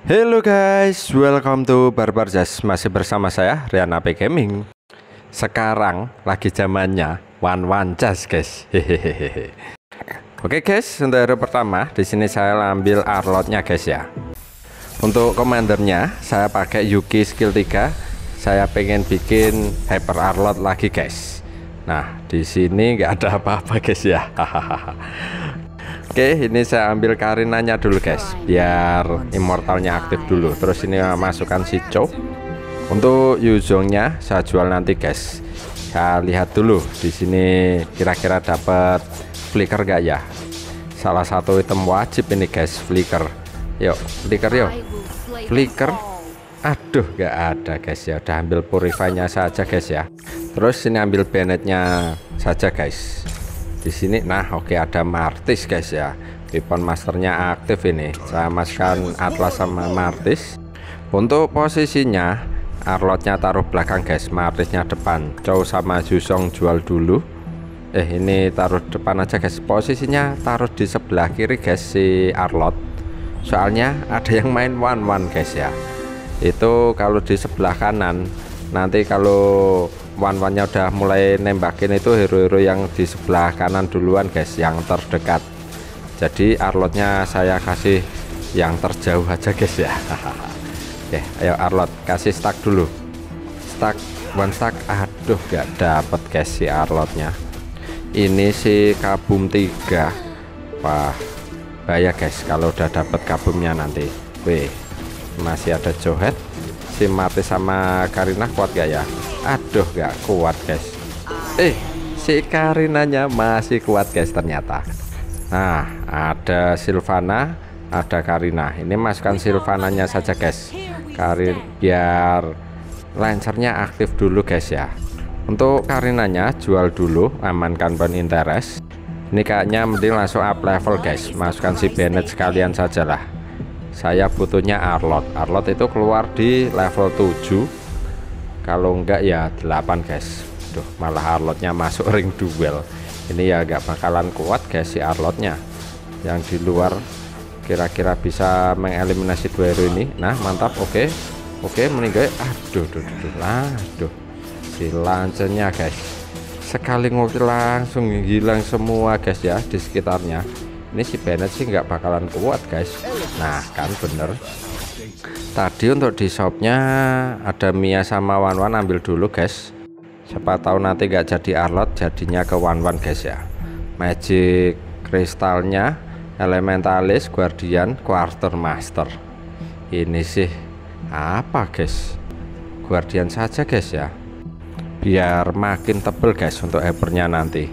Hello guys, welcome to Barbar Jazz. Masih bersama saya Rian AP Gaming. Sekarang lagi zamannya one jazz guys. Hehehe. Oke guys, untuk hari pertama di sini saya ambil Arlotnya guys ya. Untuk komandernya saya pakai Yuki skill 3. Saya pengen bikin Hyper Arlot lagi guys. Nah di sini nggak ada apa-apa guys ya. Oke, ini saya ambil Karinanya dulu guys, biar immortalnya aktif dulu. Terus ini masukkan si Cho. Untuk Yuzongnya saya jual nanti guys. Saya lihat dulu di sini kira-kira dapat flicker gak ya. Salah satu item wajib ini guys, flicker. Yuk, flicker yuk. Flicker. Aduh, gak ada guys ya. Udah ambil purify-nya saja guys ya. Terus ini ambil Bennett-nya saja guys. Di sini nah oke ada Martis guys ya, weapon masternya aktif ini. Saya masukkan Atlas sama Martis. Untuk posisinya Arlotnya taruh belakang guys, Martisnya depan. Chow sama Yuzong jual dulu. Ini taruh depan aja guys. Posisinya taruh di sebelah kiri guys si Arlot, soalnya ada yang main one guys ya. Itu kalau di sebelah kanan, nanti kalau one-nya udah mulai nembakin itu hero-hero yang di sebelah kanan duluan guys, yang terdekat. Jadi Arlotnya saya kasih yang terjauh aja guys ya. Oke, ayo Arlot kasih stack dulu. Stack, one stack. Aduh gak dapet guys si Arlotnya. Ini si kabum 3. Wah bahaya guys kalau udah dapet kabumnya nanti. Wih, masih ada Johet. Si Martis sama Karina kuat gak ya? Aduh gak kuat guys. Si Karinanya masih kuat guys ternyata. Nah ada Sylvana, ada Karina. Ini masukkan Sylvananya saja guys, biar lancernya aktif dulu guys ya. Untuk Karinanya jual dulu, amankan point interest. Ini kayaknya mending langsung up level guys. Masukkan si Bennett sekalian saja lah. Saya butuhnya Arlot. Arlot itu keluar di level 7. Kalau enggak ya 8 guys. Duh, malah Arlotnya masuk ring duel. Ini ya enggak bakalan kuat guys si Arlotnya. Yang di luar kira-kira bisa mengeliminasi dua hero ini. Nah mantap. Oke meninggal. Aduh si lancernya guys, sekali ngulti langsung hilang semua guys ya di sekitarnya. Ini si Bennett sih nggak bakalan kuat guys. Nah kan bener. Tadi untuk di shopnya ada Mia sama Wan ambil dulu guys. Siapa tahu nanti nggak jadi Arlot, jadinya ke Wan guys ya. Magic kristalnya Elementalis, Guardian, Quartermaster. Ini sih apa guys? Guardian saja guys ya, biar makin tebel guys untuk hypernya nanti.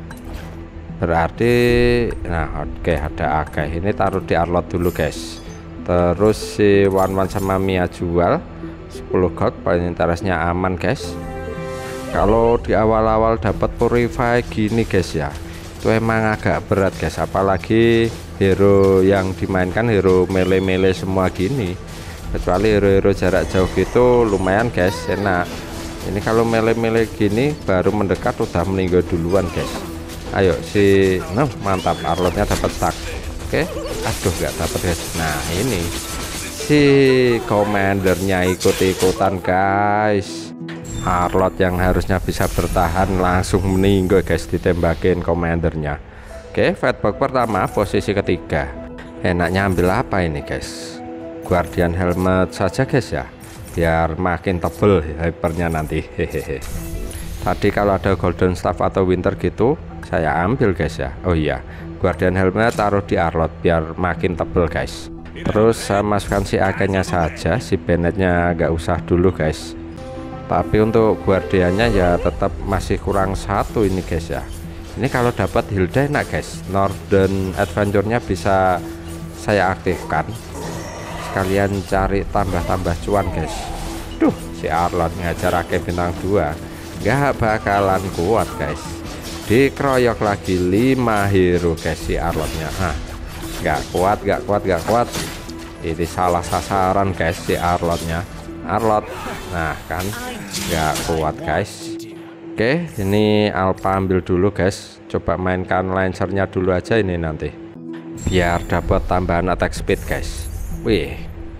Berarti nah oke ada Agai. Ini taruh di Arlot dulu guys. Terus si Wan sama Mia jual 10 gold, paling interestnya aman guys. Kalau di awal-awal dapat purify gini guys ya, itu emang agak berat guys, apalagi hero yang dimainkan hero melee semua gini. Kecuali hero-hero jarak jauh gitu lumayan guys, enak. Ini kalau melee gini baru mendekat udah meninggal duluan guys. Ayo si mantap Arlotnya dapat stack. Oke, aduh nggak dapat guys. Nah ini si komandernya ikut-ikutan guys. Arlot yang harusnya bisa bertahan langsung meninggal guys, ditembakin komandernya. Oke, fatbox pertama posisi ketiga. Enaknya ambil apa ini guys? Guardian helmet saja guys ya, biar makin tebel hypernya nanti. Hehehe. Tadi kalau ada golden staff atau winter gitu saya ambil guys ya. Oh iya, Guardian helmet taruh di Arlot biar makin tebel guys. Terus saya masukkan si Aganya saja, si Bennett-nya nggak usah dulu guys. Tapi untuk Guardiannya ya tetap masih kurang satu ini guys ya. Ini kalau dapat Hilda enak guys, Northern Adventure-nya bisa saya aktifkan, sekalian cari tambah-tambah cuan guys. Duh si Arlot ngajar Ake bintang 2 nggak bakalan kuat guys. Dikeroyok lagi 5 hero guys si Arlotnya. Nggak kuat. Ini salah sasaran guys si Arlotnya. Arlot nah kan nggak kuat guys. Oke, ini Alpha ambil dulu guys. Coba mainkan lancernya dulu aja ini nanti, biar dapat tambahan attack speed guys. Wih,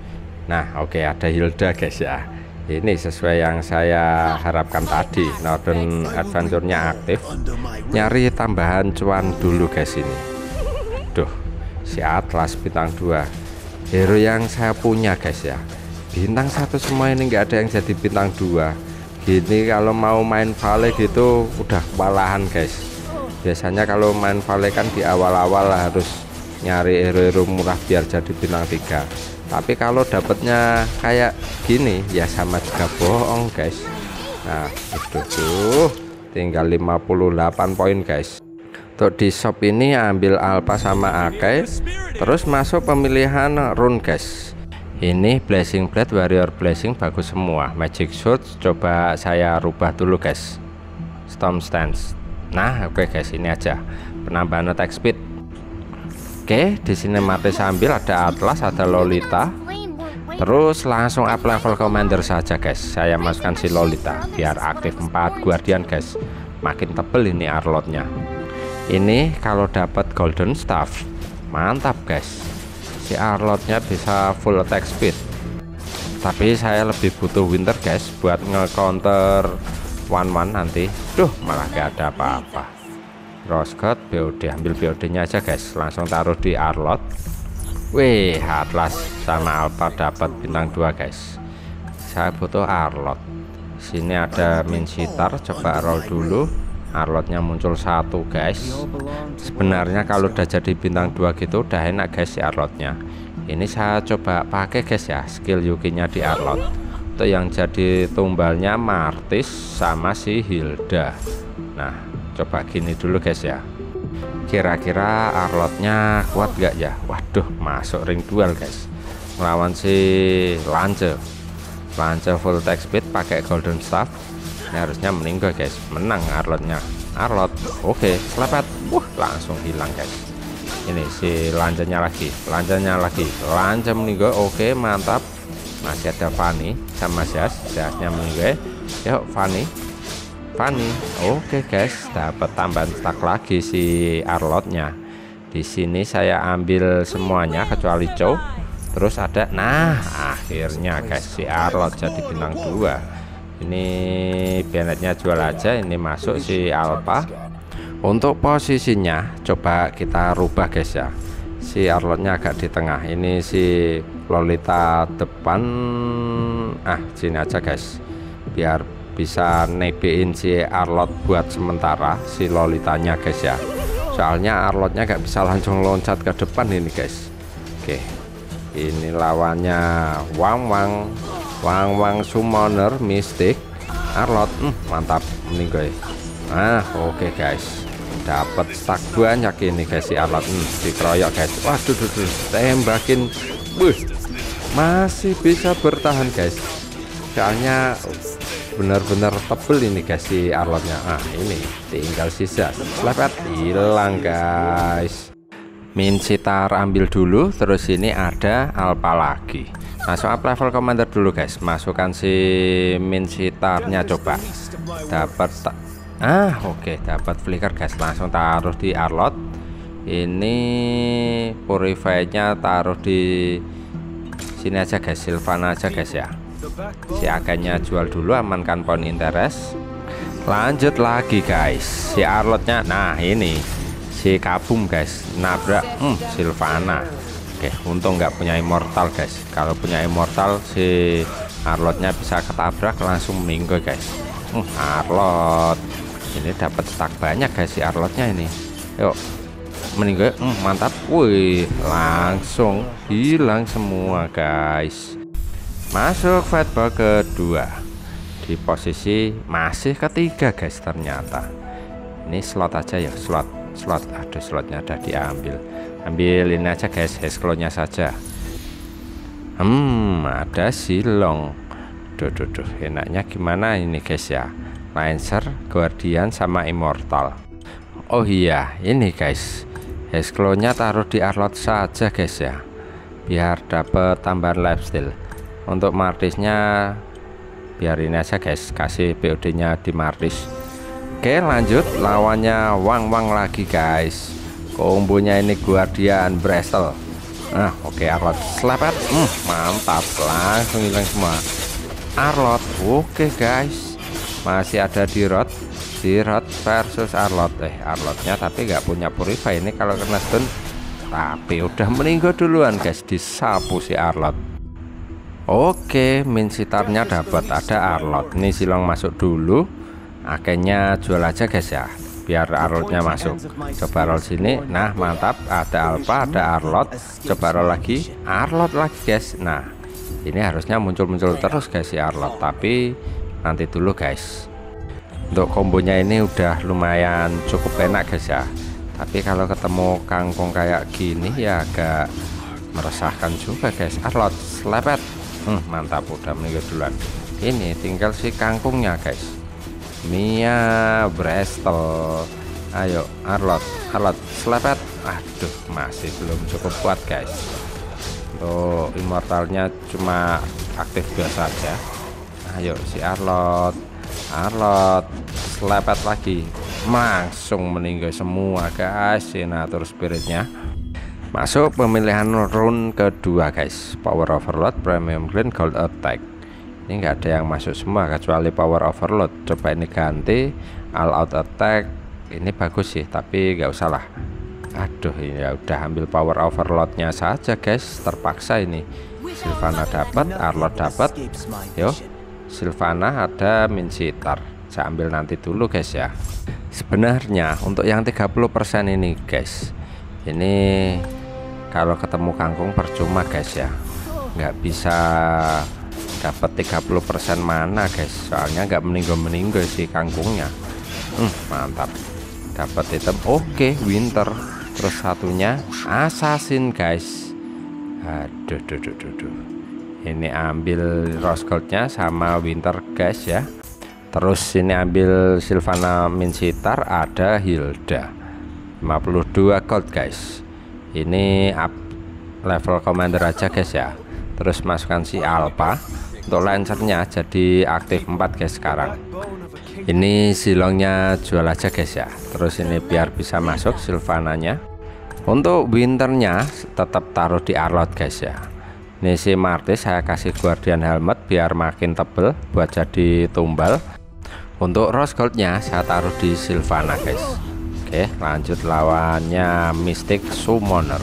Nah oke, ada Hilda guys ya. Ini sesuai yang saya harapkan tadi. Northern Adventure-nya aktif. Nyari tambahan cuan dulu guys ini. Duh, si Atlas bintang 2, hero yang saya punya guys ya. Bintang 1 semua ini nggak ada yang jadi bintang 2. Gini kalau mau main Vale gitu udah kewalahan guys. Biasanya kalau main Vale kan di awal-awal harus nyari hero-hero murah biar jadi bintang 3. Tapi kalau dapatnya kayak gini ya sama juga bohong guys. Nah itu tuh tinggal 58 poin guys. Untuk di shop ini ambil Alpha sama Akai, terus masuk pemilihan rune guys. Ini Blessing Blade, Warrior Blessing bagus semua. Magic Sword coba saya rubah dulu guys, Storm Stance. Nah oke guys, ini aja penambahan attack speed. Oke, di sini mati sambil ada Atlas, ada Lolita. Terus langsung up level commander saja guys. Saya masukkan si Lolita biar aktif 4 guardian guys. Makin tebel ini arlotnya. Ini kalau dapat golden staff mantap guys. Si arlotnya bisa full attack speed. Tapi saya lebih butuh winter guys buat nge-counter 1-1 nanti. Duh, malah gak ada apa-apa. Roscott BOD, ambil BOD nya aja guys, langsung taruh di Arlot. Wih, Atlas sama Alpha dapat bintang 2 guys. Saya butuh Arlot. Sini ada Minsitar, coba roll dulu. Arlotnya muncul 1 guys. Sebenarnya kalau udah jadi bintang 2 gitu udah enak guys si Arlotnya. Ini saya coba pakai guys ya, skill Yuki-nya di Arlot. Untuk yang jadi tumbalnya Martis sama si Hilda. Nah coba gini dulu guys ya, kira-kira Arlotnya kuat gak ya? Waduh, masuk ring duel guys, melawan si Lance full attack speed pakai golden staff. Ini harusnya meninggal guys, menang Arlotnya. Arlot oke, selamat. Langsung hilang guys. Ini si Lance-nya lagi, Lance meninggal. Oke, mantap. Masih ada Fanny sama Jasnya meninggal. Yuk Fanny. Oke guys, dapat tambahan stack lagi si Arlotnya. Di sini saya ambil semuanya kecuali Chow. Terus ada, nah akhirnya guys si Arlot jadi bintang 2. Ini Bennetnya jual aja, ini masuk si Alpha. Untuk posisinya coba kita rubah guys ya. Si Arlotnya agak di tengah, ini si Lolita depan. Sini aja guys, biar bisa nebein si Arlot buat sementara si Lolitanya guys ya. Soalnya Arlotnya gak bisa langsung loncat ke depan ini guys. Oke, ini lawannya Wang Summoner Mystic Arlot. Mantap, meninggal. Oke guys, dapat stack banyak ini guys si Arlot. Dikeroyok guys. Waduh, tembakin. Masih bisa bertahan guys. Soalnya benar-benar tebel ini guys si Arlotnya. Ini tinggal sisa lepet, hilang guys. Minsitar ambil dulu, terus ini ada Alpha lagi. Masuk up level commander dulu guys, masukkan si Minsitarnya coba. Dapat oke, dapat flicker guys, langsung taruh di Arlot. Ini purify-nya taruh di sini aja guys, Sylvana aja guys ya. Si Aganya jual dulu, amankan poin interest. Lanjut lagi guys, si Arlotnya. Nah ini si Kabum guys, nabrak Sylvana. Oke, untung nggak punya immortal guys. Kalau punya immortal si Arlotnya bisa ketabrak langsung meninggal guys. Arlot ini dapat stack banyak guys si Arlotnya ini. Yuk meninggal, mantap. Wih, langsung hilang semua guys. Masuk fightball kedua, di posisi masih ketiga guys. Ternyata ini slot aja ya, slot. Aduh, slotnya udah diambil. Ambil ini aja guys, Hesclaw-nya saja. Ada Silong. Duh, enaknya gimana ini guys ya, Lancer, Guardian sama Immortal. Oh iya, ini guys, Hesclaw-nya taruh di Arlot saja guys ya, biar dapat tambahan lifesteal. Untuk Martisnya biar ini aja guys, kasih BOD nya di Martis. Oke, lanjut lawannya Wang lagi guys. Kombonya ini Guardian Brestel. Nah oke, Arlot slepet. Mantap, langsung hilang semua Arlot. Oke guys, masih ada di Rod versus Arlot. Arlotnya tapi nggak punya purify ini, kalau kena stun tapi udah meninggal duluan guys, disapu si Arlot. Oke, min sitarnya dapat, ada Arlot. Ini Silong masuk dulu, akhirnya jual aja guys ya, biar Arlotnya masuk. Coba roll sini, nah mantap, ada Alpha, ada Arlot. Coba roll lagi, Arlot lagi guys. Nah ini harusnya muncul-muncul terus guys si Arlot, tapi nanti dulu guys. Untuk kombonya ini udah lumayan cukup enak guys ya, tapi kalau ketemu kangkung kayak gini ya agak meresahkan juga guys. Arlot slepet. Mantap, udah meninggal duluan. Ini tinggal si kangkungnya guys, Mia Bristol. Ayo Arlot slepet. Aduh, masih belum cukup kuat guys. Tuh, immortalnya cuma aktif biasa aja. Ayo si Arlot slepet lagi, langsung meninggal semua guys. Natur spiritnya masuk. Pemilihan rune kedua guys, Power Overload, Premium Green, Gold Attack. Ini enggak ada yang masuk semua kecuali Power Overload. Coba ini ganti All Out Attack. Ini bagus sih, tapi nggak usah lah. Aduh, ya udah ambil Power Overloadnya saja guys, terpaksa ini. Sylvana dapat, Arlot dapat. Yo, Sylvana ada min sitar, saya ambil nanti dulu guys ya. Sebenarnya untuk yang 30% ini guys, ini kalau ketemu kangkung percuma guys ya, nggak bisa dapat 30% mana guys, soalnya nggak meninggal si kangkungnya. Mantap, dapat item. Oke, Winter, terus satunya Assassin guys. Aduh, ini ambil Rose Goldnya sama Winter guys ya. Terus ini ambil Sylvana min sitar, ada Hilda 52 gold guys. Ini up level commander aja guys ya. Terus masukkan si Alpha untuk lancernya jadi aktif 4 guys sekarang. Ini Silongnya jual aja guys ya. Terus ini biar bisa masuk Sylvananya. Untuk Winternya tetap taruh di Arlot guys ya. Ini si Martis saya kasih Guardian Helmet biar makin tebel buat jadi tumbal. Untuk Rose Goldnya saya taruh di Sylvana guys. Oke, lanjut lawannya Mystic Summoner.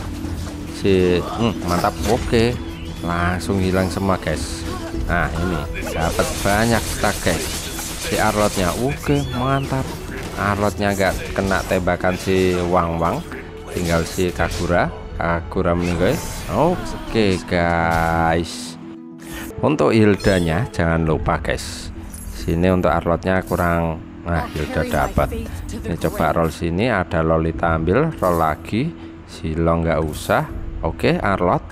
Mantap. Oke, langsung hilang semua guys. Nah ini dapat banyak stack guys si Arlotnya. Oke, mantap. Arlotnya nggak kena tembakan si Wang, tinggal si Kagura meninggal. Oke guys, untuk Hildanya jangan lupa guys. Sini untuk Arlotnya kurang. Nah, Hilda dapat. Ini coba roll sini, ada Lolita ambil, roll lagi. Silong nggak usah. Oke, Arlot.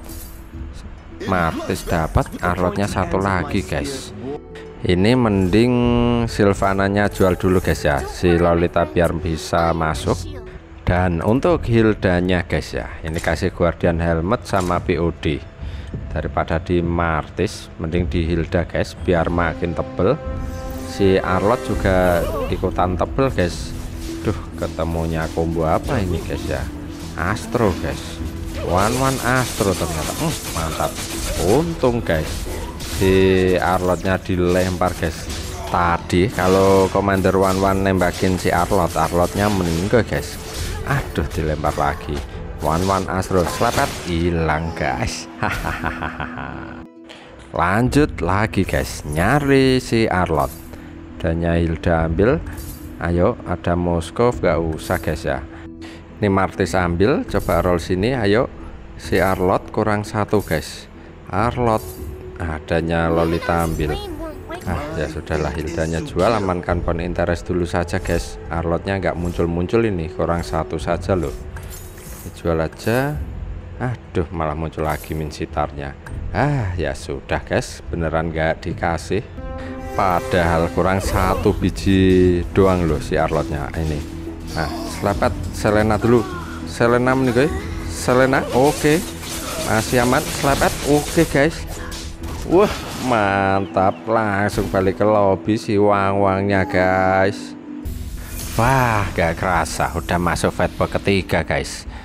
Martis dapat, Arlotnya satu lagi guys. Ini mending Sylvananya jual dulu guys ya, si Lolita biar bisa masuk. Dan untuk Hildanya guys ya, ini kasih Guardian Helmet sama POD. Daripada di Martis, mending di Hilda guys biar makin tebel. Si Arlot juga ikutan tebel guys. Duh, ketemunya combo apa ini guys ya? Astro guys, one Astro ternyata. Mantap, untung guys si Arlotnya dilempar guys. Tadi kalau Commander one nembakin si Arlotnya meninggal guys. Aduh, dilempar lagi. One Astro slepet, hilang guys. Hahaha. Lanjut lagi guys, nyari si Arlot. Dannya Hilda ambil. Ayo, ada Moskov, gak usah guys ya. Ini Martis ambil, coba roll sini. Ayo, si Arlot kurang satu guys. Arlot, adanya Lolita ambil. Ya sudahlah, Hildanya jual, amankan point interest dulu saja guys. Arlotnya nggak muncul ini, kurang satu saja loh. Dijual aja. Aduh, malah muncul lagi min sitarnya. Ya sudah guys, beneran nggak dikasih. Padahal kurang satu biji doang loh si Arlotnya ini. Nah, slepet Selena dulu. Selena meninggal. Selena, oke. Masih aman, slepet. Oke guys. Wah, mantap, langsung balik ke lobby si Wangnya guys. Wah, gak kerasa udah masuk fatbox ketiga guys.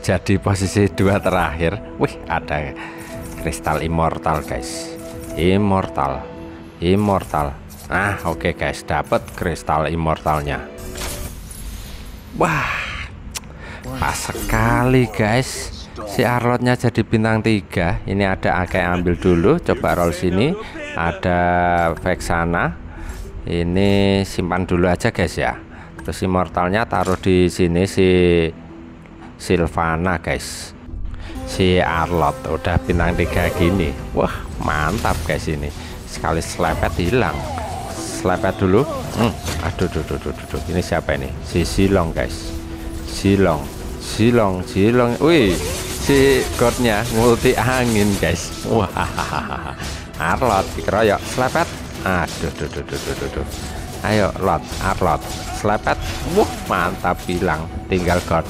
jadi posisi 2 terakhir. Wih, ada kristal immortal guys, immortal. Nah oke guys, dapat kristal immortalnya. Wah, pas sekali guys, si Arlotnya jadi bintang 3. Ini ada Ake, ambil dulu, coba roll sini. Ada Vexana, ini simpan dulu aja guys ya. Terus immortalnya taruh di sini, si Sylvana guys. Si Arlot udah bintang 3 gini. Wah mantap guys, ini sekali selepet hilang. Selepet dulu. Aduh, ini siapa ini? Si Silong guys. Silong. Wih, si godnya multi angin guys. Wah, Arlot dikeroyok, selepet. Aduh. Ayo Lot, Arlot, selepet. Wah, mantap, hilang. Tinggal god.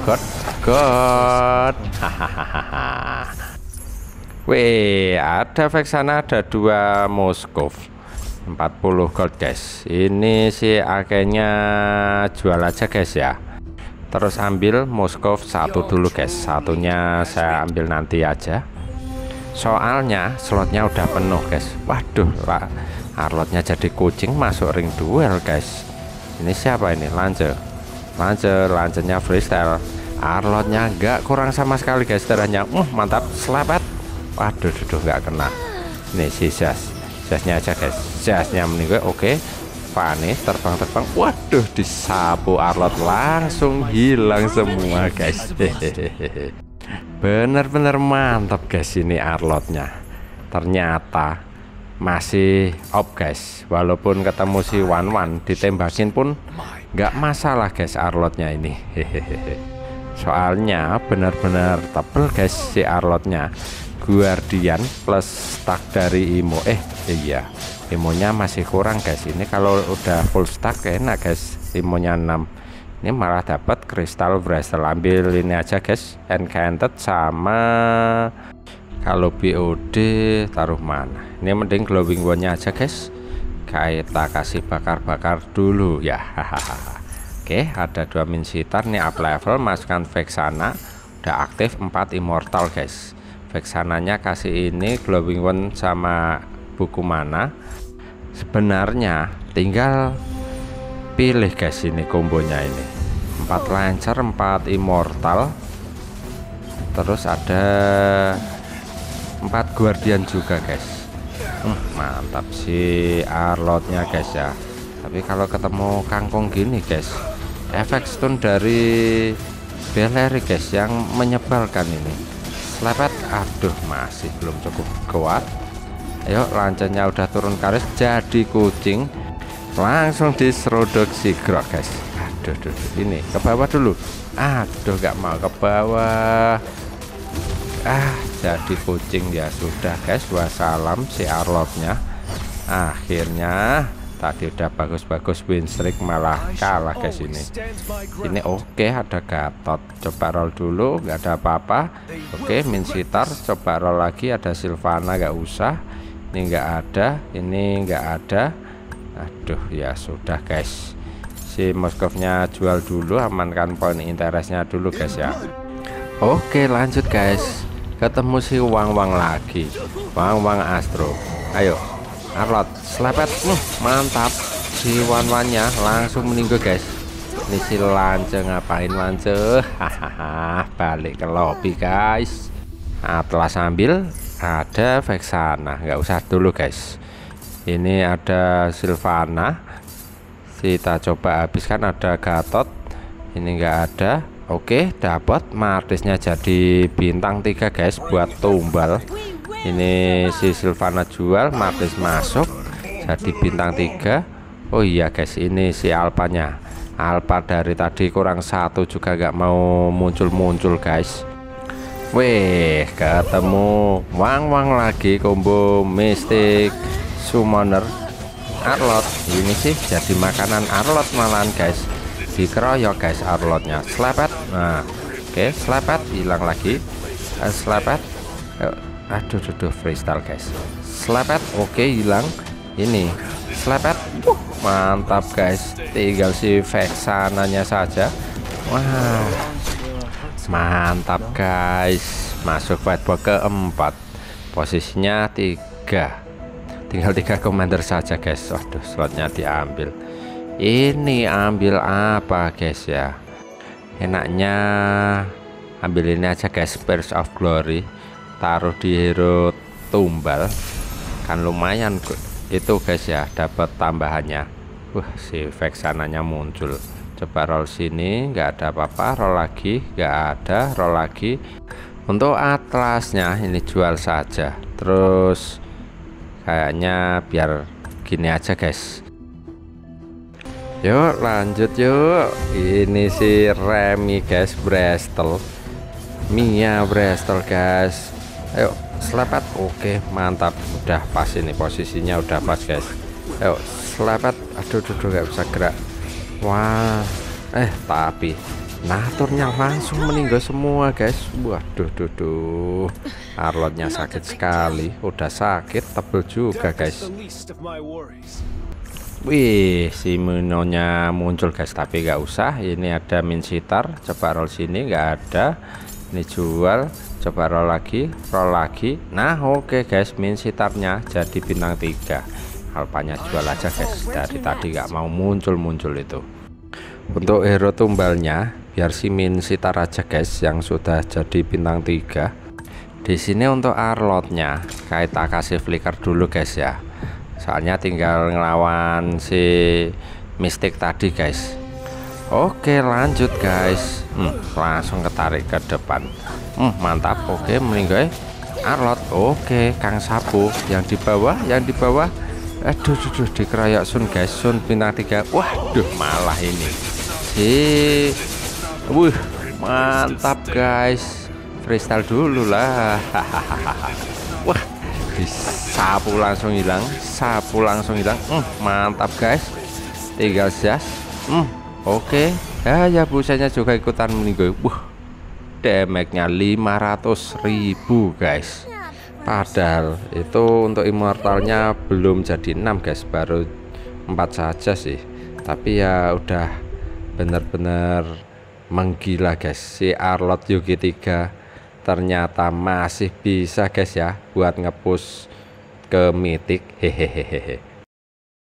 Hahaha. Wih, ada Vexana, ada 2 Moskov, 40 gold guys. Ini si akhirnya jual aja guys ya. Terus ambil Moskov 1 dulu guys, satunya saya ambil nanti aja. Soalnya slotnya udah penuh guys. Waduh lah, Arlotnya jadi kucing masuk ring duel guys. Ini siapa ini? Lancenya freestyle. Arlotnya nggak kurang sama sekali guys darahnya. Mantap, selepet. Waduh, nggak kena. Nih si jasnya aja guys, jasnya meninggal. Oke, Vanis terbang. Waduh, disapu Arlot, langsung hilang semua guys. Bener-bener mantap guys ini Arlotnya. Ternyata masih op guys, walaupun ketemu si Wan ditembakin pun nggak masalah guys Arlotnya ini. Soalnya benar-benar tebel guys si Arlotnya. Guardian plus stack dari Imo. Iya, Imonya masih kurang guys. Ini kalau udah full stack enak guys. Imonya 6. Ini malah dapat kristal Bracer. Ambil ini aja guys, Enchanted sama kalau BOD taruh mana. Ini mending glowing one-nya aja guys. Kita kasih bakar dulu ya. Oke, ada 2 minsitar nih up level. Masukkan Vexana, udah aktif 4 immortal guys. Vexananya kasih ini glowing one sama buku mana. Sebenarnya tinggal pilih guys ini kombonya ini. 4 lancer, 4 immortal. Terus ada 4 guardian juga guys. Mantap si Arlotnya guys ya. Tapi kalau ketemu kangkung gini guys, efek stun dari Beleri guys yang menyebalkan ini. Selepet, aduh masih belum cukup kuat. Ayo, lancenya udah turun karis jadi kucing, langsung diseruduk si Grok guys. Aduh, ini ke bawah dulu. Aduh, gak mau ke bawah. Jadi kucing ya sudah guys. Wassalam si Arlotnya. Akhirnya tadi udah bagus-bagus win streak malah kalah guys ini. Ini oke, ada Gatot. Coba roll dulu, nggak ada apa-apa. Oke, minsitar. Coba roll lagi, ada Sylvana, nggak usah. Ini nggak ada, ini nggak ada. Aduh, ya sudah guys. Si Moskovnya jual dulu, amankan poin interestnya dulu guys ya. Oke, lanjut guys. Ketemu si Wang lagi. Wang Astro. Ayo Arlot, selepet. Mantap. Si Wan-Wannya langsung meninggal guys. Ini si Lance ngapain Lance? Hahaha, balik ke lobby guys. Atlas ambil, ada Vexana, nggak usah dulu guys. Ini ada Sylvana. Kita coba habiskan, ada Gatot. Ini nggak ada. Oke, dapat Martisnya jadi bintang 3 guys buat tumbal. Ini si Sylvana jual, Martis masuk jadi bintang 3. Oh iya guys, ini si Alpanya. Alpha dari tadi kurang 1 juga nggak mau muncul guys. Wih, ketemu Wang lagi combo Mystic Summoner Arlot. Ini sih jadi makanan Arlot malahan guys. Dikeroyok guys Arlotnya. Selepet. Nah, oke, selepet hilang lagi. Selepet. Aduh, freestyle guys. Selepet, oke, hilang. Ini selepet. Mantap guys. Tinggal si Vexananya saja. Wah, Mantap guys, masuk fight box keempat, posisinya 3, tinggal 3 komander saja guys. Waduh, slotnya diambil. Ini ambil apa guys ya, enaknya ambil ini aja guys, Spears of Glory, taruh di hero tumbal kan lumayan itu guys ya, dapat tambahannya. Wah, si Vexananya muncul. Coba roll sini, nggak ada apa-apa, roll lagi, nggak ada, roll lagi. Untuk atlasnya ini jual saja, terus kayaknya biar gini aja guys. Yuk lanjut yuk, ini si Remy guys, Bristol Mia Bristol guys. Ayo selepet, oke mantap, udah pas ini posisinya, udah pas guys. Ayo selepet, aduh nggak bisa gerak. Wah, tapi naturnya langsung meninggal semua guys. Waduh, Arlotnya sakit sekali, udah sakit tebel juga guys. Wih, si Minonya muncul guys, tapi nggak usah. Ini ada Minsitar, coba roll sini, nggak ada. Ini jual, coba roll lagi, Nah oke guys, Minsitarnya jadi bintang 3. Alpanya jual aja guys, dari tadi nggak mau muncul itu. Untuk hero tumbalnya biar si Minsitar aja guys yang sudah jadi bintang 3. Di sini untuk Arlotnya kita kasih flicker dulu guys ya, soalnya tinggal ngelawan si Mystic tadi guys. Oke lanjut guys, langsung ketarik ke depan. Mantap, oke meninggal Arlot. Oke, Kang Sapu yang di bawah, aduh dikeroyok Sun guys, Sun bintang 3. Waduh, malah ini mantap guys, freestyle dulu lah. Wah, disapu langsung hilang, mantap guys, tinggal jas. Oke, ya busanya juga ikutan meninggal. Damage-nya 500.000 guys, padahal itu untuk immortalnya belum jadi 6 guys, baru 4 saja sih, tapi ya udah bener-bener menggila guys. Si Arlot Yugi 3 ternyata masih bisa guys ya buat ngepush ke mythic. Hehehe.